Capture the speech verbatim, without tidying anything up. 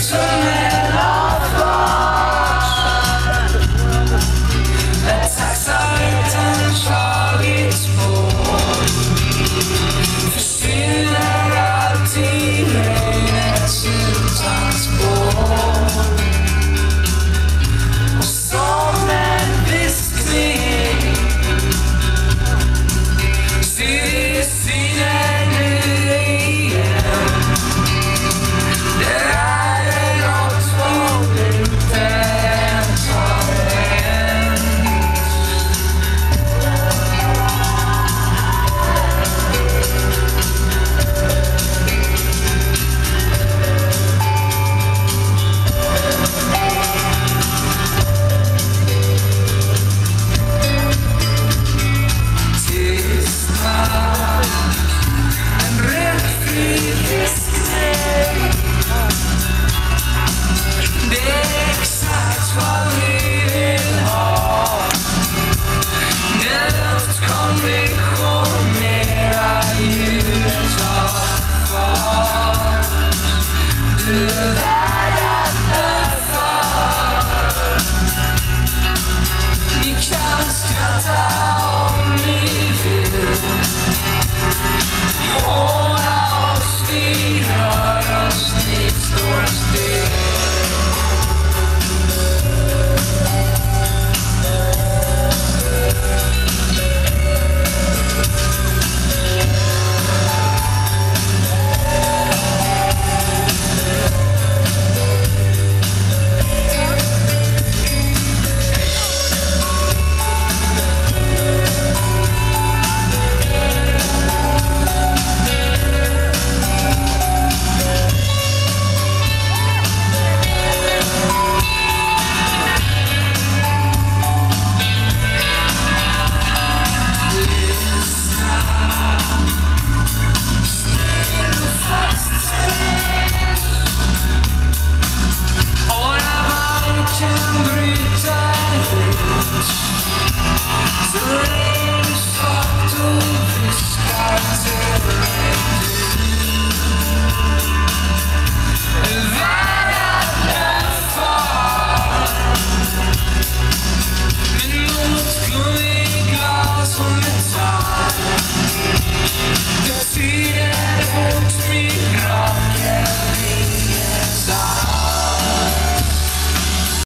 tunnel av fars. Ett tacksamheten slagit spår försvinner alltid regnets utan spår. Och som en viskning ser synen nu igen. Det är något som inte ens har hänt. Tystnad, en rökfri viskning. Det är exakt vad vi vill ha. Den luftkonditionera ljudet av fart. Du